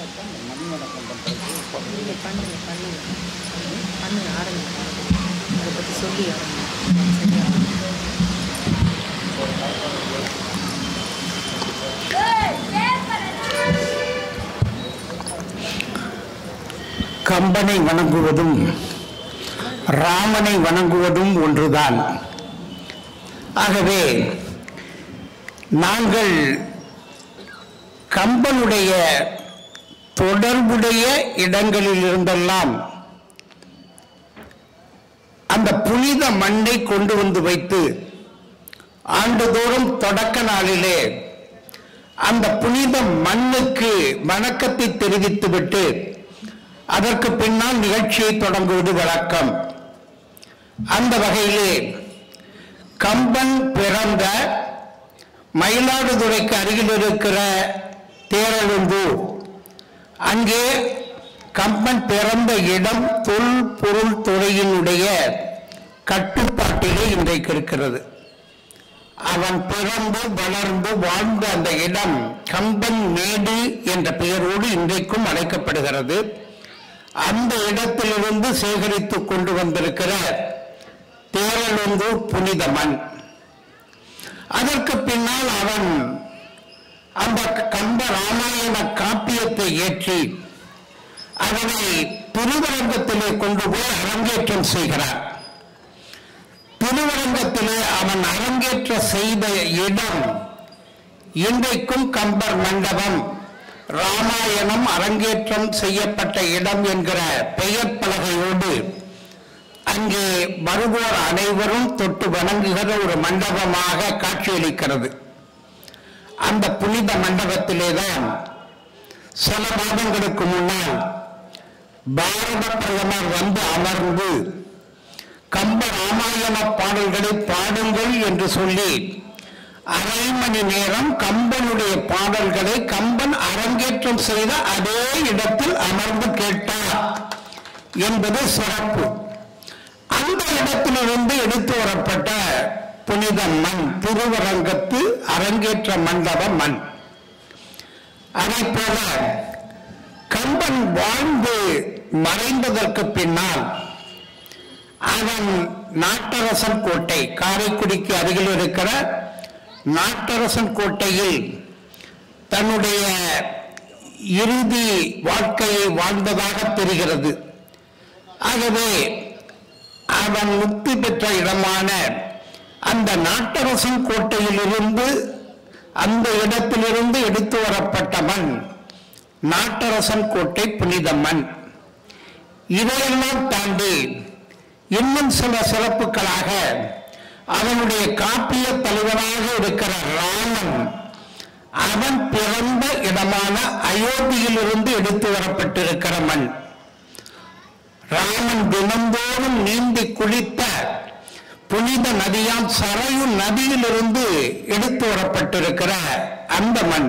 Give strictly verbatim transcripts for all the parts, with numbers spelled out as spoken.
மண்வளக்கம் பண்ணுறது நீங்கள் பண்ணுங்க பண்ணுங்க பண்ணுங்க ஆரம்பிங்க அதை பற்றி சொல்லி ஆரம்பிங்க சரியா கம்பனை வணங்குவதும் ராமனை வணங்குவதும் ஒன்றுதான். ஆகவே நாங்கள் கம்பனுடைய தொடர்புடைய இடங்களில் இருந்தெல்லாம் அந்த புனித மண்ணை கொண்டு வந்து வைத்து ஆண்டுதோறும் தொடக்க நாளிலே அந்த புனித மண்ணுக்கு வணக்கத்தை தெரிவித்துவிட்டு அதற்கு பின்னால் நிகழ்ச்சியை தொடங்குவது வழக்கம். அந்த வகையிலே கம்பன் பிறந்த மயிலாடுதுறைக்கு அருகில் இருக்கிற தேரழுந்தூர், அங்கே கம்பன் பிறந்த இடம் தொல்பொருள் துறையினுடைய கட்டுப்பாட்டிலே இன்றைக்கு இருக்கிறது. அவன் பிறந்து வளர்ந்து வாழ்ந்த அந்த இடம் கம்பன் மேடு என்ற பெயரோடு இன்றைக்கும் அழைக்கப்படுகிறது. அந்த இடத்திலிருந்து சேகரித்து கொண்டு வந்திருக்கிற தேரழுந்தூர் புனித மண். அதற்கு பின்னால் அவன் அந்த கம்ப ராமாயண காப்பியத்தை ஏற்றி அதனை திருவரங்கத்திலே கொண்டு போய் அரங்கேற்றம் செய்கிறார். திருவரங்கத்திலே அவன் அரங்கேற்ற செய்த இடம் இன்றைக்கும் கம்பர் மண்டபம், ராமாயணம் அரங்கேற்றம் செய்யப்பட்ட இடம் என்கிற பெயர் பலகையோடு அங்கே வருவோர் அனைவரும் தொட்டு வணங்குகிற ஒரு மண்டபமாக காட்சியளிக்கிறது. அந்த புனித மண்டபத்திலேதான் சில மாதங்களுக்கு முன்னால் பாரத பிரதமர் வந்து அமர்ந்து கம்ப ராமாயண பாடல்களை பாடுங்கள் என்று சொல்லி அரை மணி நேரம் கம்பனுடைய பாடல்களை கம்பன் அரங்கேற்றம் செய்த அதே இடத்தில் அமர்ந்து கேட்டார் என்பது சிறப்பு. அந்த இடத்திலிருந்து எடுத்து வரப்பட்ட புனித மண் திருவரங்கத்து அரங்கேற்ற மண்டப மண். அதை போல கம்பன் வாழ்ந்து மறைந்ததற்கு பின்னால் அவன் நாட்டரசன் கோட்டை, காரைக்குடிக்கு அருகில் இருக்கிற நாட்டரசன் கோட்டையில் தன்னுடைய இறுதி வாழ்க்கையை வாழ்ந்ததாக தெரிகிறது. ஆகவே அவன் முக்தி பெற்ற இடமான அந்த நாட்டரசன் கோட்டையிலிருந்து அந்த இடத்திலிருந்து எடுத்து வரப்பட்ட மண் நாட்டரசன் கோட்டை புனித மண். இதையெல்லாம் தாண்டி இன்னும் சில சிறப்புகளாக அவனுடைய காப்பிய தலைவனாக இருக்கிற ராமன் அவன் பிறந்த இடமான அயோத்தியிலிருந்து எடுத்து வரப்பட்டிருக்கிற மண். ராமன் தினந்தோறும் நீந்தி குளித்த புனித நதியாம் சரையு நதியிலிருந்து எடுத்து வரப்பட்டிருக்கிற அந்த மண்.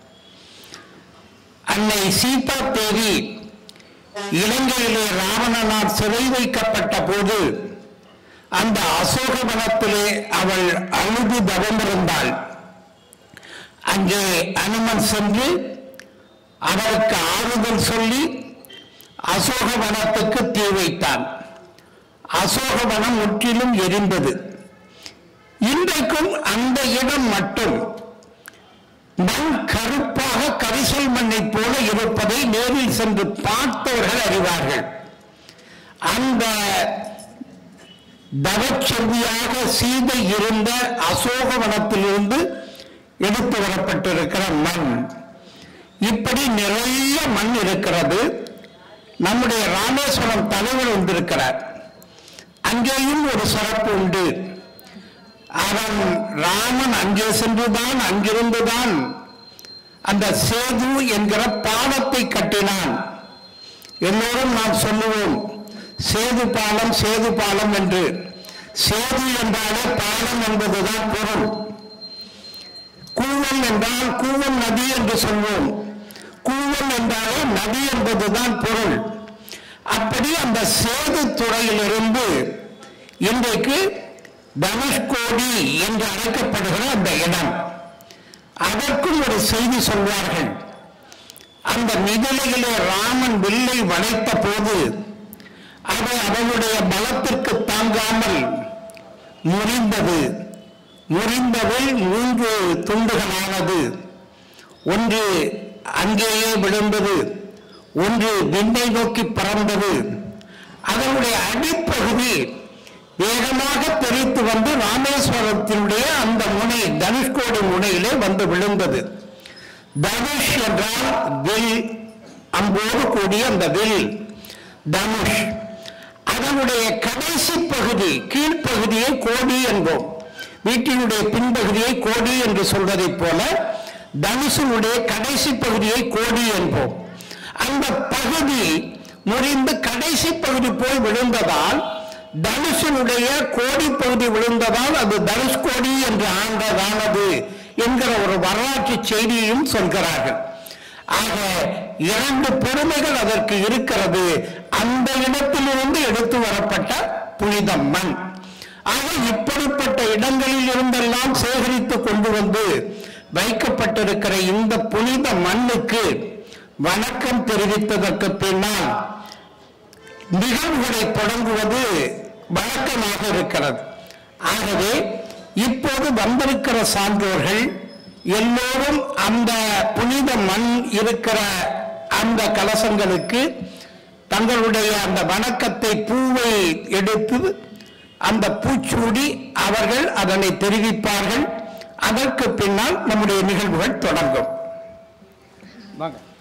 அன்னை சீதா தேவி இலங்கையிலே ராவணனால் சிறை வைக்கப்பட்ட போது அந்த அசோகவனத்திலே அவள் அழுது தவமிருந்தாள். அங்கே அனுமன் சென்று அவருக்கு ஆறுதல் சொல்லி அசோகவனத்துக்கு தீ வைத்தான். அசோகவனம் முற்றிலும் எரிந்தது. இன்றைக்கும் அந்த இடம் மட்டும் மண் கருப்பாக கரிசல் மண்ணை போல இருப்பதை நேரில் சென்று பார்த்தவர்கள் அறிவார்கள். அந்த தவச்செவ்வியாக சீதை இருந்த அசோகவனத்திலிருந்து எடுத்து வரப்பட்டிருக்கிற மண். இப்படி நிறைய மண் இருக்கிறது. நம்முடைய ராமேஸ்வரம் தலைவர் வந்திருக்கிறார். அங்கேயும் ஒரு சிறப்பு உண்டு. அவன் ராமன் அங்கே சென்றுதான் அங்கிருந்துதான் அந்த சேது என்கிற பாலத்தை கட்டினான். எல்லோரும் நாம் சொல்லுவோம் சேது பாலம் சேது பாலம் என்று. சேது என்றாலே பாலம் என்பதுதான் பொருள். கூவல் என்றால் கூவல் நதி என்று சொல்வோம். கூவல் என்றாலே நதி என்பதுதான் பொருள். அப்படி அந்த சேது துறையிலிருந்து இன்றைக்கு தனுஷ்கோடி என்று அழைக்கப்படுகிற அந்த இடம், அதற்கும் ஒரு செய்தி சொல்வார்கள். அந்த மிதிலையிலே ராமன் வில்லை வளைத்த போது அது அவனுடைய பலத்திற்கு தாங்காமல் முறிந்தது. முறிந்ததில் மூன்று துண்டுகளானது. ஒன்று அங்கேயே விழுந்தது, ஒன்று விண்ணை நோக்கி பறந்தது. அதனுடைய அடிப்பகுதி வேகமாக தெரித்து வந்து ராமேஸ்வரத்தினுடைய அந்த முனை, தனுஷ்கோடி முனையிலே வந்து விழுந்தது. தனுஷ் என்றால் வில், அம்போடு கூடிய அந்த வில் தனுஷ். அதனுடைய கடைசி பகுதி, கீழ்ப்பகுதியை கோடி என்போம். வீட்டினுடைய பின்பகுதியை கோடி என்று சொல்வதை போல தனுஷனுடைய கடைசி பகுதியை கோடி என்போம். அந்த பகுதி முறிந்து கடைசி பகுதி போய் விழுந்ததால், தனுஷனுடைய கோடி பகுதி விழுந்ததால் அது தனுஷ்கோடி என்று ஆண்டதானது என்கிற ஒரு வரலாற்று செய்தியையும் சொல்கிறார்கள். ஆக இரண்டு பெருமைகள் அதற்கு இருக்கிறது. அந்த இடத்திலிருந்து எடுத்து வரப்பட்ட புனித மண். ஆக இப்படிப்பட்ட இடங்களில் இருந்தெல்லாம் சேகரித்து கொண்டு வந்து வைக்கப்பட்டிருக்கிற இந்த புனித மண்ணுக்கு வணக்கம் தெரிவித்ததற்கு பின்னால் நிகழ்வுகளை தொடங்குவது வழக்கமாக இருக்கிறது. ஆகவே இப்போது வந்திருக்கிற சான்றோர்கள் எல்லோரும் அந்த புனித மண் இருக்கிற அந்த கலசங்களுக்கு தங்களுடைய அந்த வணக்கத்தை, பூவை எடுத்து அந்த பூச்சூடி அவர்கள் அதனை தெரிவிப்பார்கள். அதற்கு பின்னால் நம்முடைய நிகழ்வுகள் தொடங்கும். வாங்க.